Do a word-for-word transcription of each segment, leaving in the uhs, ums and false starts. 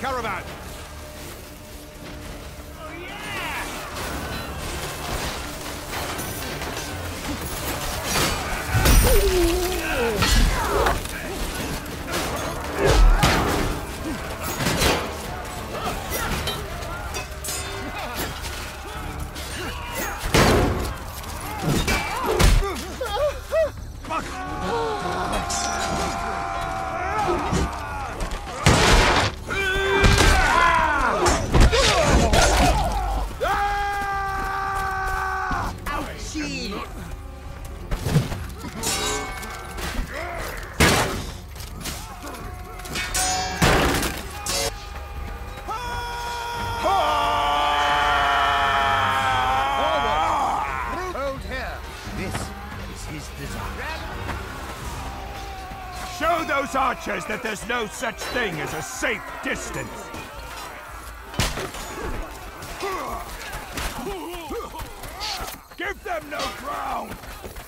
caravan! Show those archers that there's no such thing as a safe distance! Give them no ground!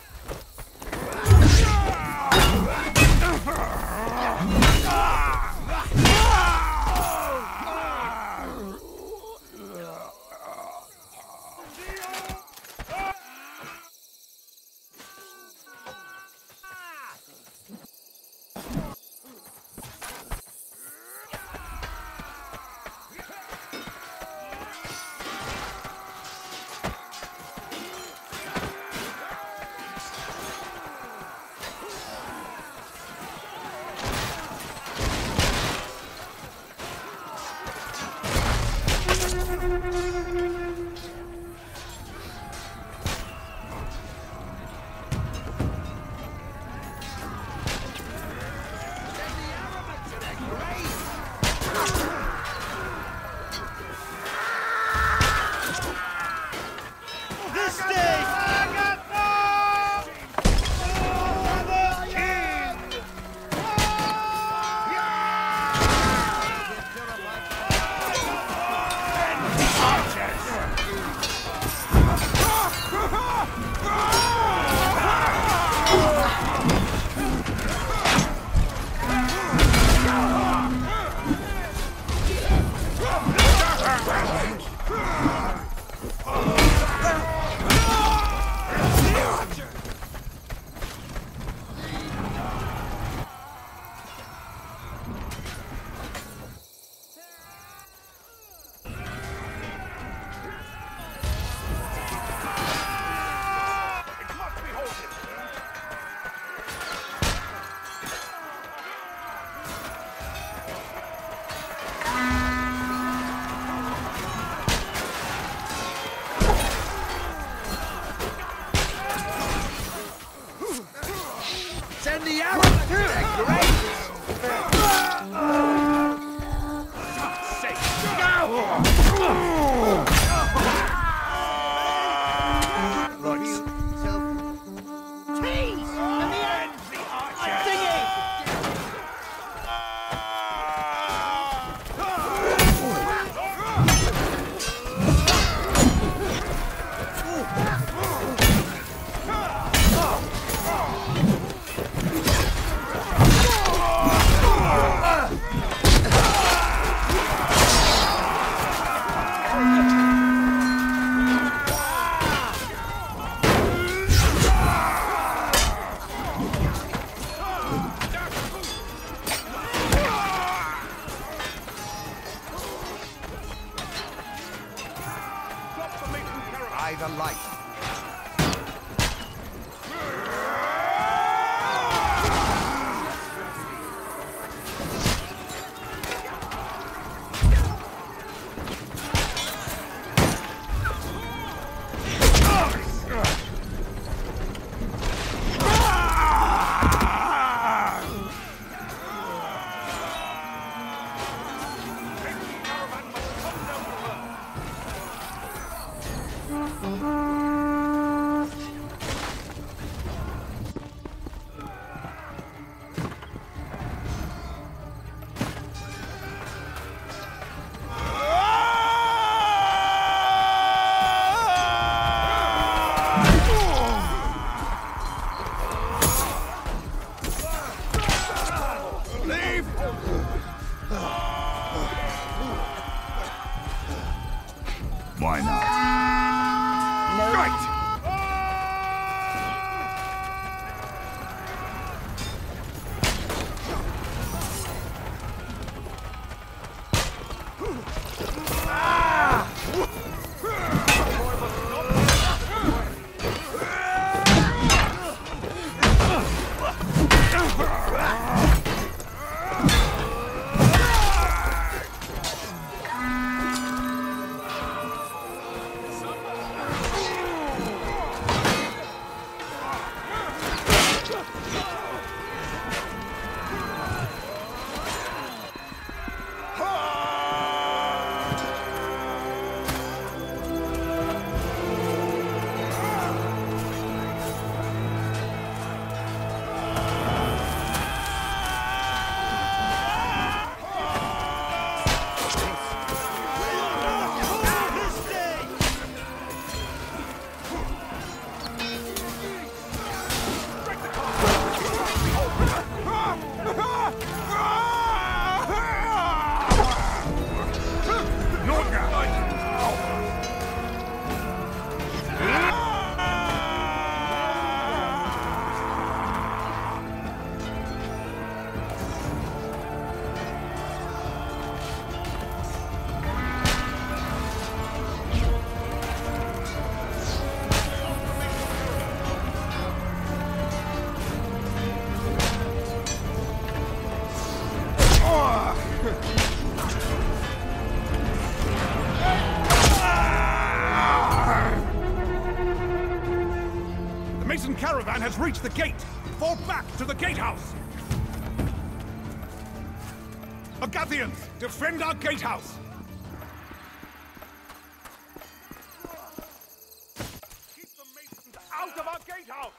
Send the arrow to the graves! The light. Why not? No. Right! The Mason caravan has reached the gate. Fall back to the gatehouse. Agathians, defend our gatehouse. Keep the Masons out of our gatehouse.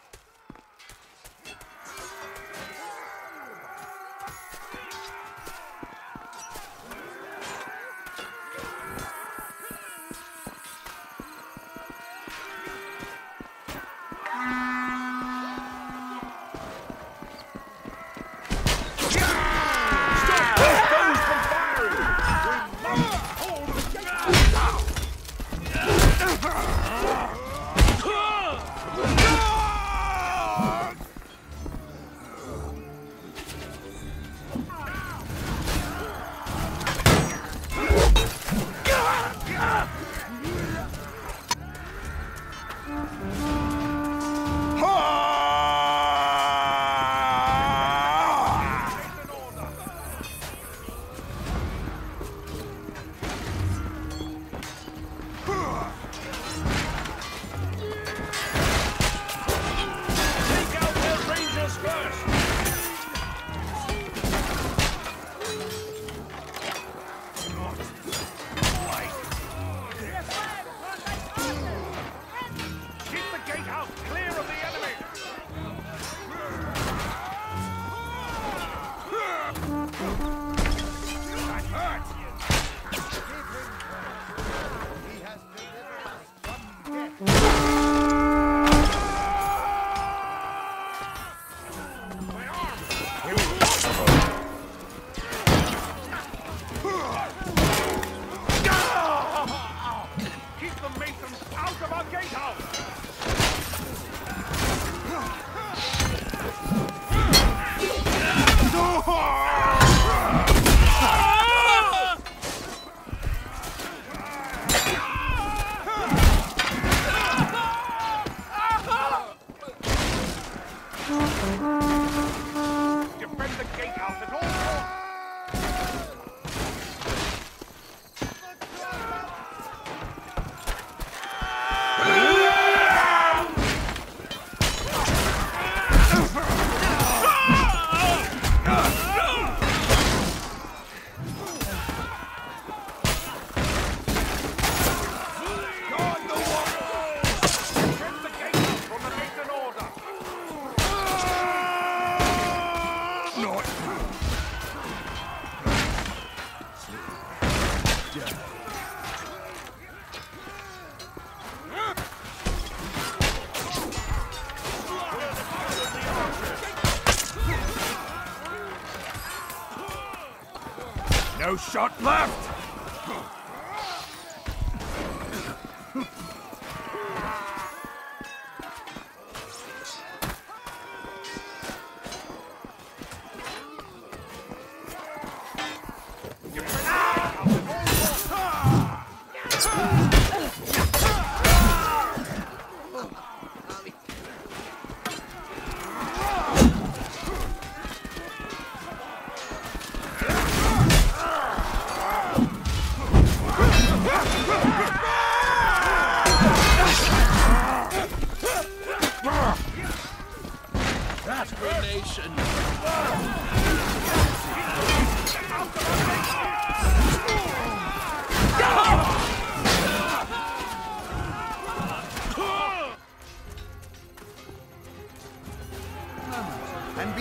No shot left!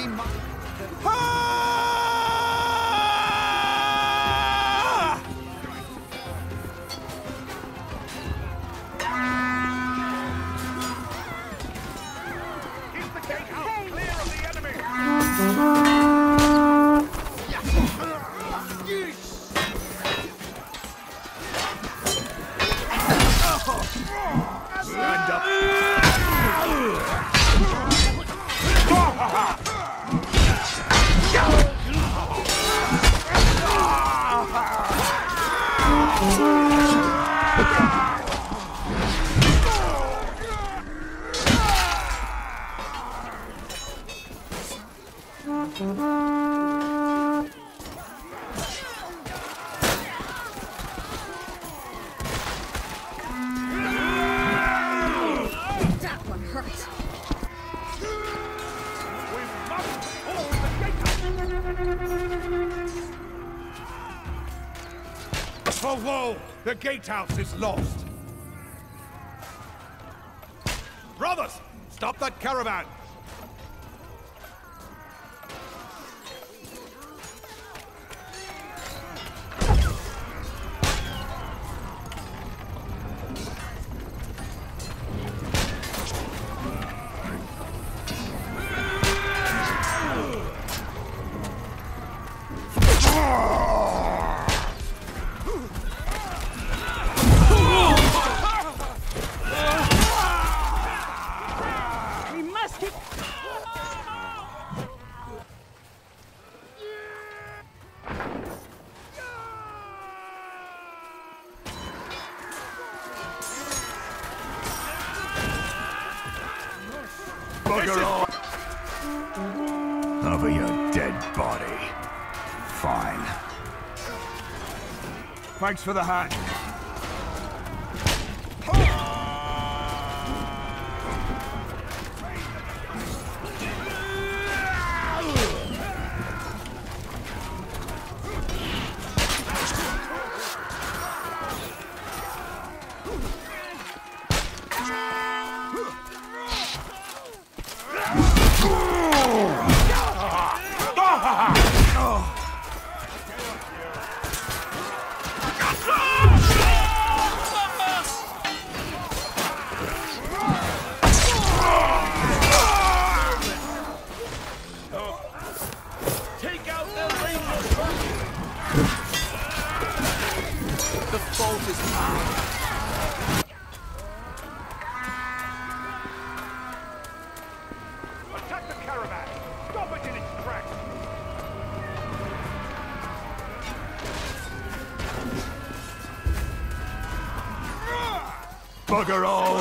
mind. Keep the gatehouse clear of the enemy! Stand up. That one hurt. We must hold the gatehouse! For woe! The gatehouse is lost! Brothers! Stop that caravan! We must keep. Bugger off. Over your dead body. Fine. Thanks for the hat. Take out their rangers! The fault is mine. Attack the caravan! Stop it in its tracks! Bugger all.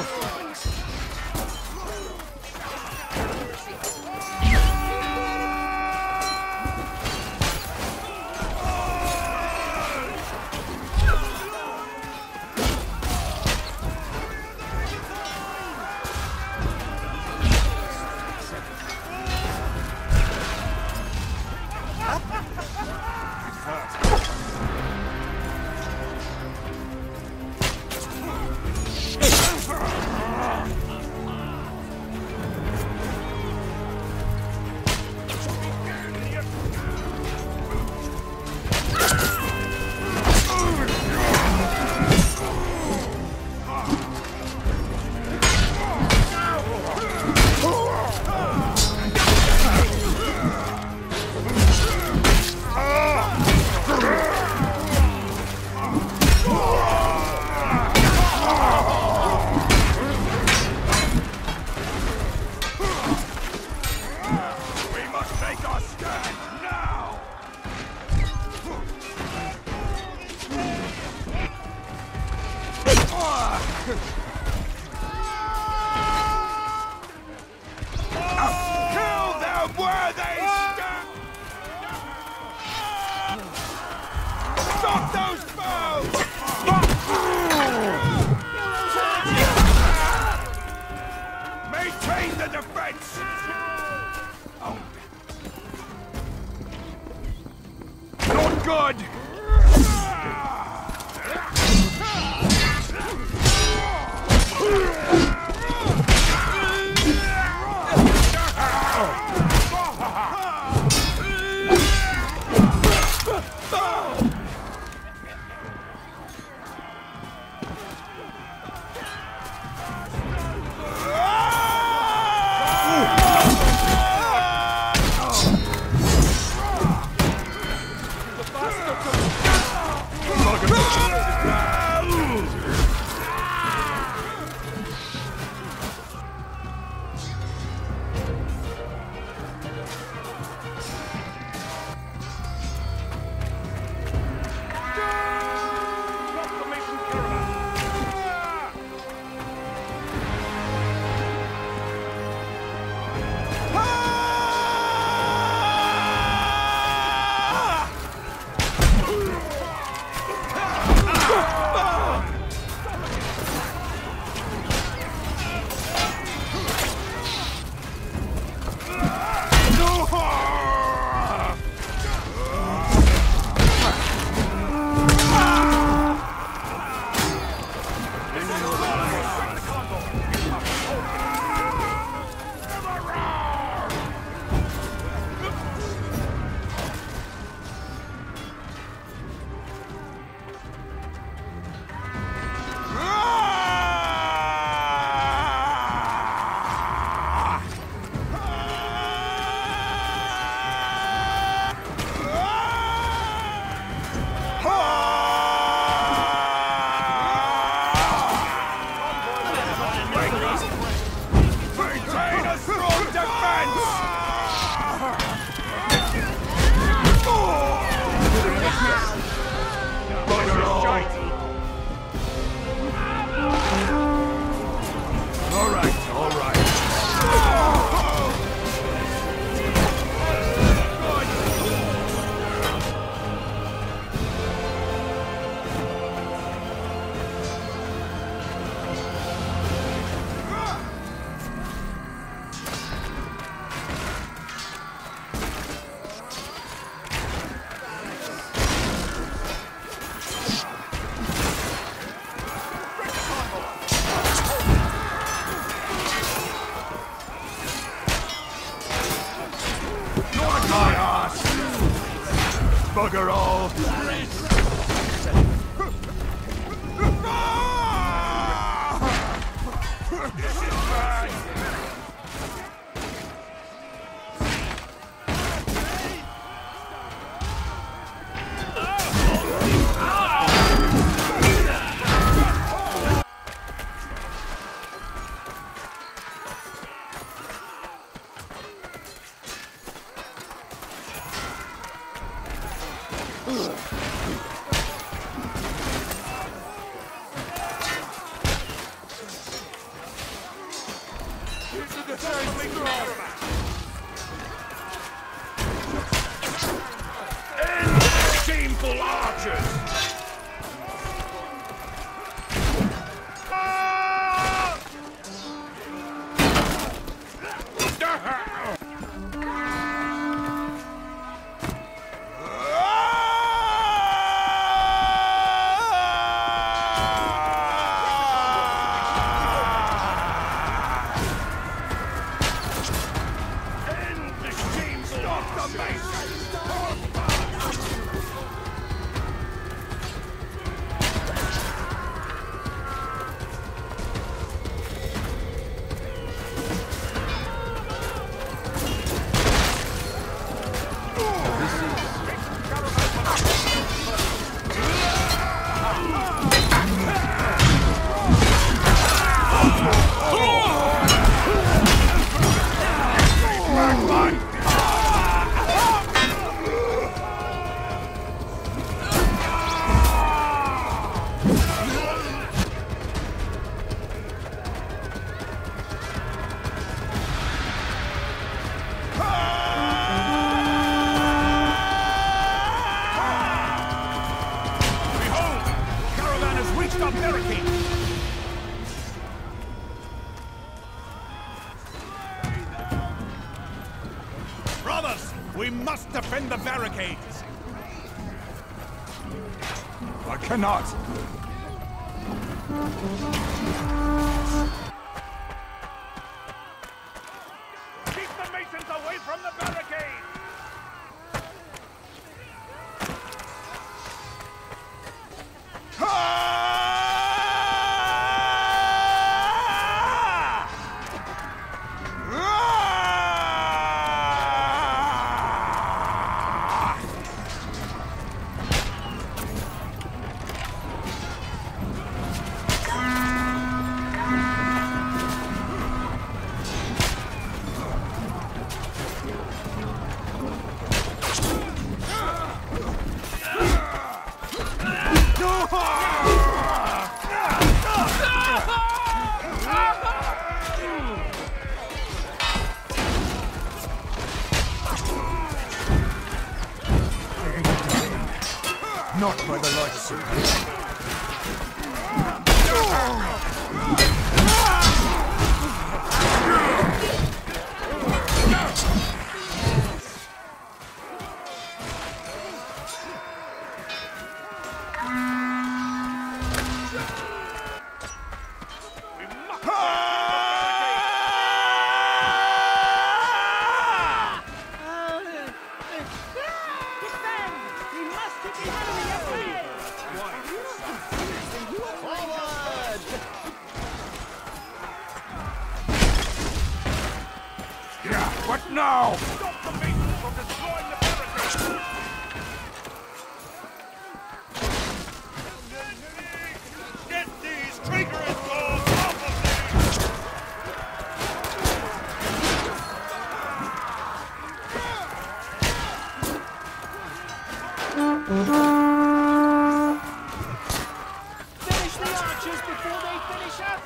Kill them where they stand! Stop those foes! Maintain the defense! Oh. Not good! Maintain a strong defense! All right, all right. My ass! Bugger all! This is bad! End the shameful archers! Brothers, we must defend the barricades. I cannot. Keep the Masons away from the barricades! Not by the lights of this. Defend! We must keep the enemy at bay! Forward! Yeah, what now? Stop the Mason from destroying the barricade! Get these traitorous dogs off of me! Finish the archers before they finish us!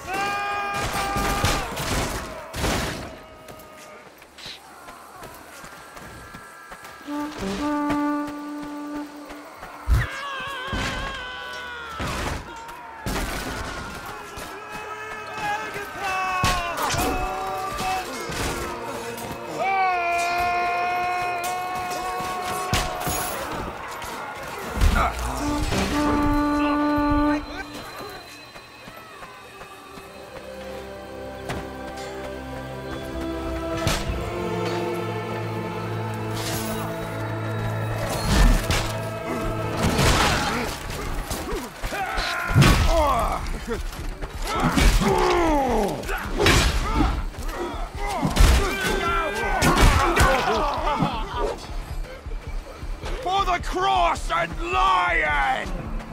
For the cross and lion!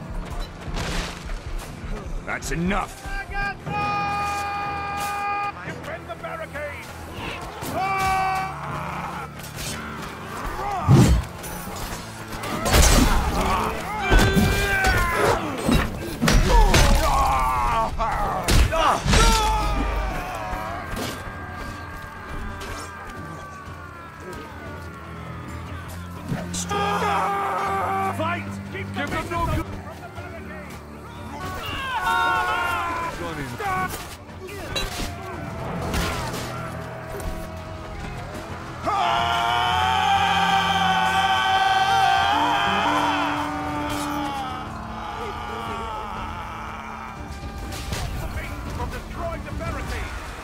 That's enough. Defend the barricade! Fight! Keep Give them no good! From destroying the barricade!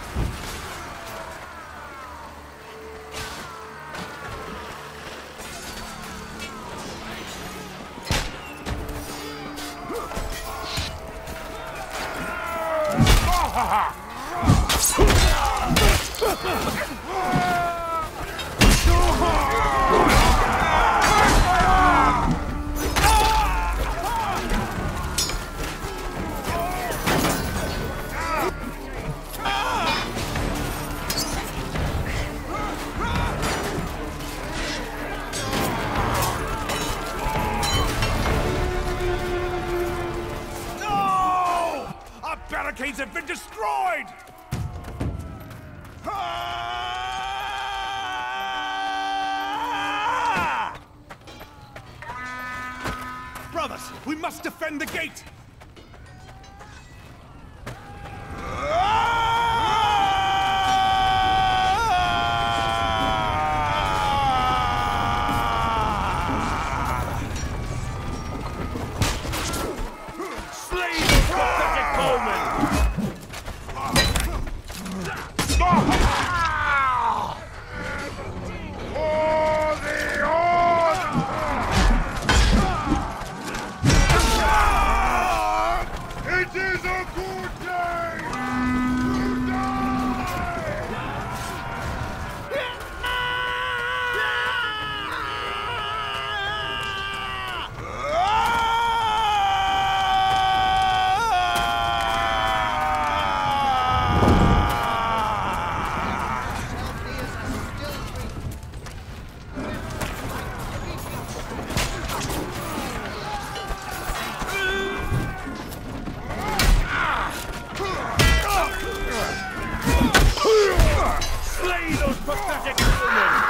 No! Our barricades have been destroyed! Brothers, we must defend the gate! Slay the pathetic bowmen! It is a good day to die! Slay those pathetic women!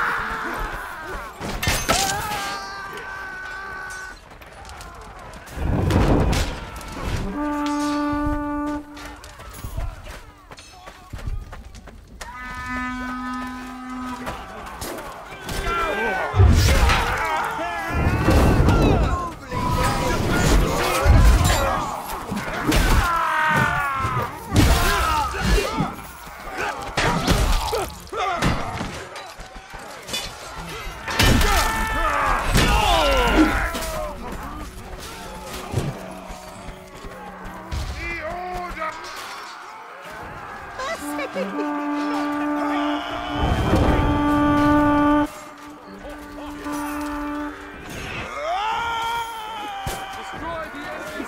Destroy the enemy!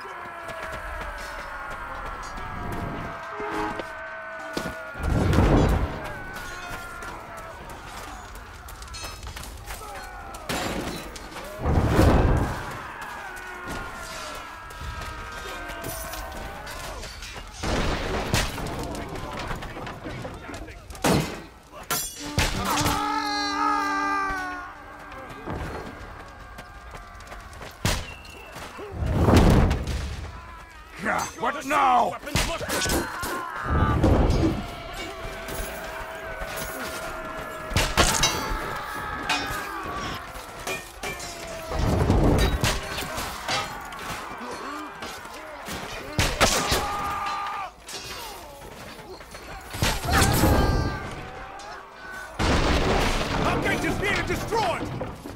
What now? Our gate is being destroyed!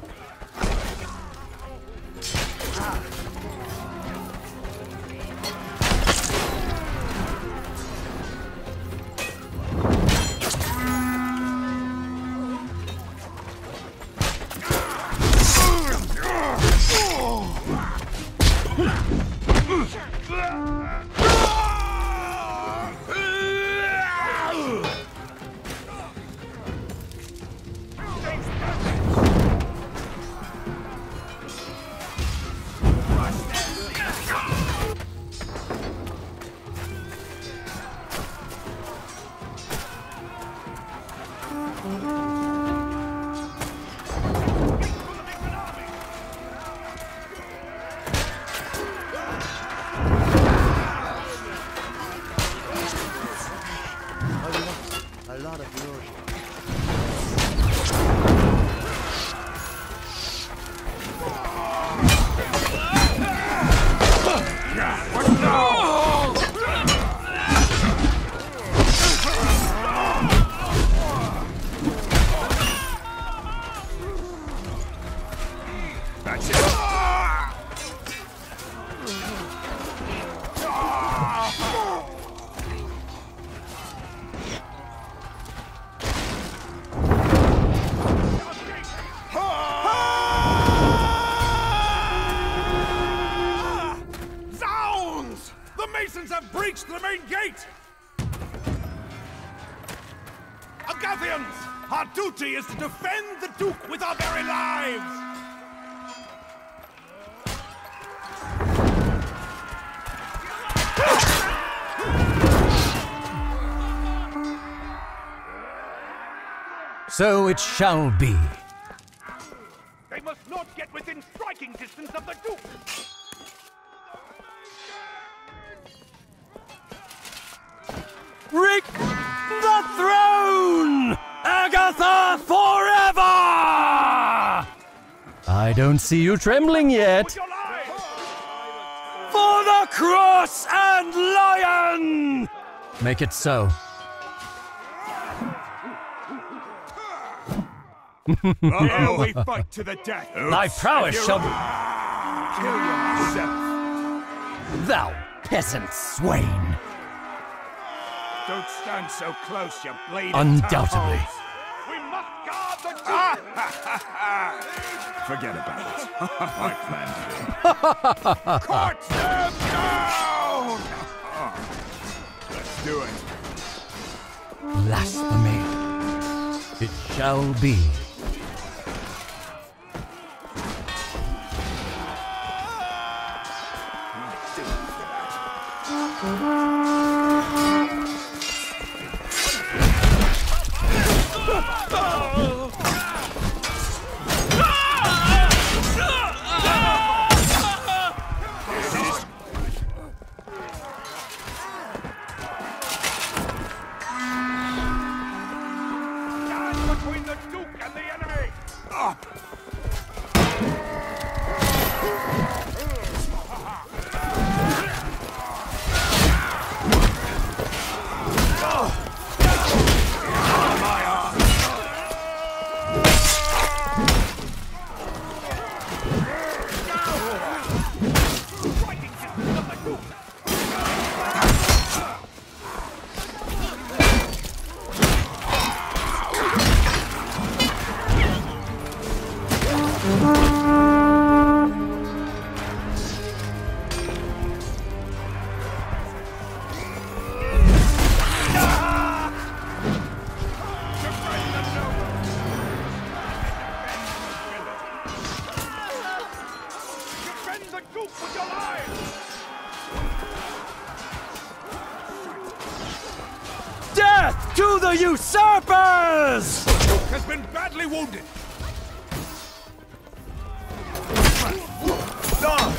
A lot of nourishment. What now? That's it. Zounds! The Masons have breached the main gate! Agathians! Our duty is to defend the Duke with our very lives! So it shall be. They must not get within striking distance of the Duke! Rick the throne! Agatha forever! I don't see you trembling yet. With your lives! For the cross and lion! Make it so. Here we fight to the death. Thy prowess shall be... Kill yourself. Thou peasant swain! Don't stand so close, you bleeding Undoubtedly. tadpoles. We must guard the Duke! Forget about it. I planned it. Cut them down! Let's do it. Blasphemy. It shall be. Stand between the Duke and the enemy! Striking distance of the Duke! To the usurpers! Duke has been badly wounded. Die!